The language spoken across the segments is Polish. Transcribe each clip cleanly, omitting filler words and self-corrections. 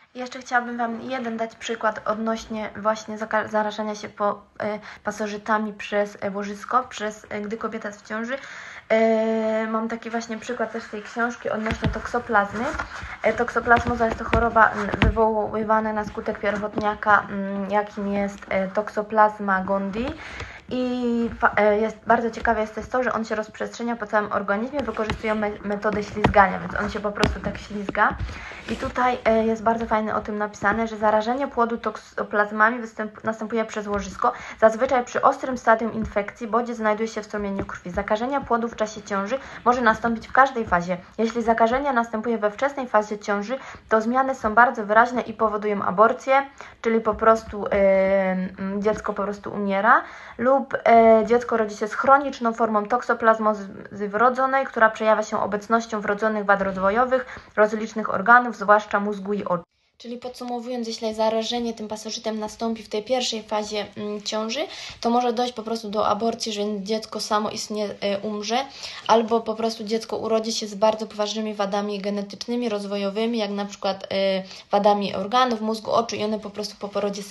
Jeszcze chciałabym Wam dać przykład odnośnie właśnie zarażania się pasożytami przez łożysko, gdy kobieta jest w ciąży. Mam taki właśnie przykład też z tej książki odnośnie toksoplazmy. Toksoplazmoza jest to choroba wywoływana na skutek pierwotniaka, jakim jest Toxoplasma gondii. I bardzo ciekawe jest też to, że on się rozprzestrzenia po całym organizmie, wykorzystują metodę ślizgania, więc on się po prostu tak ślizga. I tutaj jest bardzo fajnie o tym napisane, że zarażenie płodu toksoplazmami następuje przez łożysko, zazwyczaj przy ostrym stadium infekcji, bodziec znajduje się w strumieniu krwi. Zakażenie płodu w czasie ciąży może nastąpić w każdej fazie. Jeśli zakażenie następuje we wczesnej fazie ciąży, to zmiany są bardzo wyraźne i powodują aborcję, czyli po prostu dziecko po prostu umiera, lub dziecko rodzi się z chroniczną formą toksoplazmozy wrodzonej, która przejawia się obecnością wrodzonych wad rozwojowych, rozlicznych organów, zwłaszcza mózgu i oczu. Czyli podsumowując, jeśli zarażenie tym pasożytem nastąpi w tej pierwszej fazie ciąży, to może dojść po prostu do aborcji, że dziecko samoistnie umrze, albo po prostu dziecko urodzi się z bardzo poważnymi wadami genetycznymi, rozwojowymi, jak na przykład wadami organów, mózgu, oczu i one po prostu po porodzie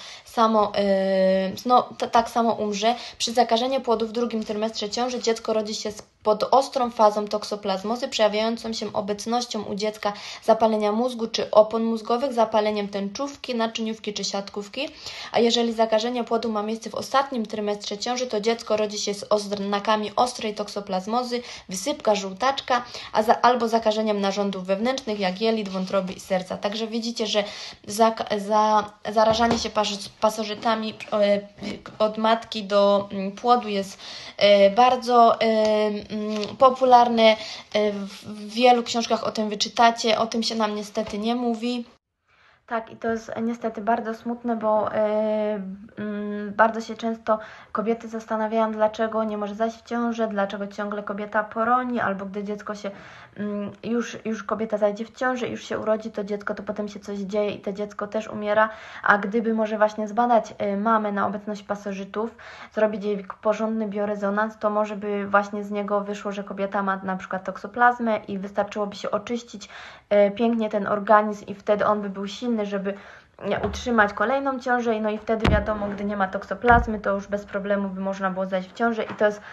tak samo umrze. Przy zakażeniu płodu w drugim trymestrze ciąży dziecko rodzi się pod ostrą fazą toksoplazmozy, przejawiającą się obecnością u dziecka zapalenia mózgu czy opon mózgowych, zapaleniem tęczówki, naczyniówki czy siatkówki. A jeżeli zakażenie płodu ma miejsce w ostatnim trymestrze ciąży, to dziecko rodzi się z oznakami ostrej toksoplazmozy, wysypka, żółtaczka, albo zakażeniem narządów wewnętrznych, jak jelit, wątroby i serca. Także widzicie, że zarażanie się pasożytami od matki do płodu jest bardzo popularne. W wielu książkach o tym wyczytacie, o tym się nam niestety nie mówi. Tak, i to jest niestety bardzo smutne, bo bardzo się często kobiety zastanawiają, dlaczego nie może zajść w ciążę, dlaczego ciągle kobieta poroni, albo gdy dziecko się, już kobieta zajdzie w ciążę, już się urodzi to dziecko, to potem się coś dzieje i to dziecko też umiera, a gdyby może właśnie zbadać mamę na obecność pasożytów, zrobić jej porządny biorezonans, to może by właśnie z niego wyszło, że kobieta ma na przykład toksoplazmę i wystarczyłoby się oczyścić pięknie ten organizm i wtedy on by był silny, żeby utrzymać kolejną ciążę, no i wtedy wiadomo, gdy nie ma toksoplazmy, to już bez problemu by można było zajść w ciążę i to jest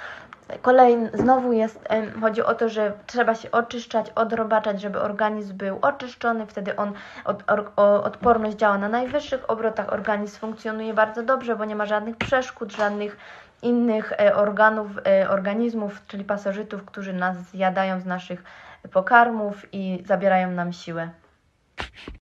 chodzi o to, że trzeba się oczyszczać, odrobaczać, żeby organizm był oczyszczony, wtedy odporność działa na najwyższych obrotach, organizm funkcjonuje bardzo dobrze, bo nie ma żadnych przeszkód, żadnych innych organizmów, czyli pasożytów, którzy nas zjadają z naszych pokarmów i zabierają nam siłę.